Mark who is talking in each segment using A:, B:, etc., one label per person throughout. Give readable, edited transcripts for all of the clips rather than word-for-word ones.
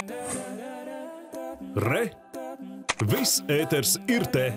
A: Re! Viss ēters ir te!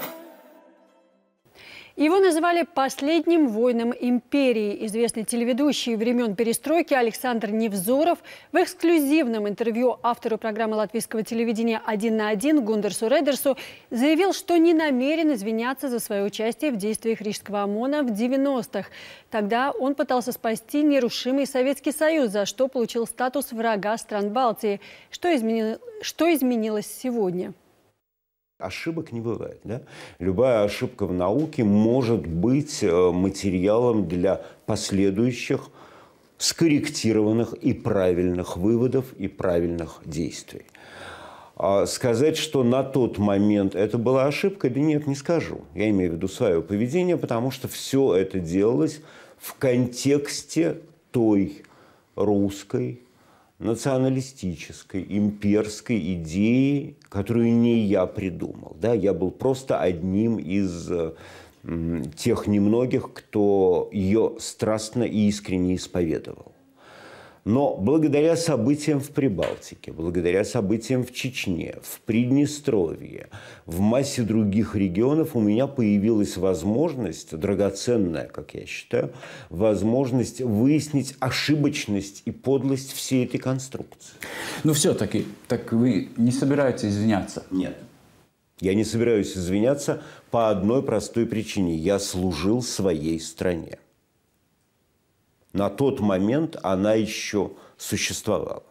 B: Его называли последним воином империи. Известный телеведущий времен перестройки Александр Невзоров в эксклюзивном интервью автору программы латвийского телевидения «Один на один» Гундерсу Редерсу заявил, что не намерен извиняться за свое участие в действиях Рижского ОМОНа в 90-х. Тогда он пытался спасти нерушимый Советский Союз, за что получил статус врага стран Балтии. Что изменилось сегодня?
C: Ошибок не бывает. Да? Любая ошибка в науке может быть материалом для последующих скорректированных и правильных выводов и правильных действий. Сказать, что на тот момент это была ошибка, да нет, не скажу. Я имею в виду свое поведение, потому что все это делалось в контексте той русской, националистической, имперской идеи, которую не я придумал. Да? Я был просто одним из тех немногих, кто ее страстно и искренне исповедовал. Но благодаря событиям в Прибалтике, благодаря событиям в Чечне, в Приднестровье, в массе других регионов у меня появилась возможность, драгоценная, как я считаю, возможность выяснить ошибочность и подлость всей этой конструкции.
D: Но все-таки, так вы не собираетесь извиняться?
C: Нет. Я не собираюсь извиняться по одной простой причине. Я служил своей стране. На тот момент она еще существовала.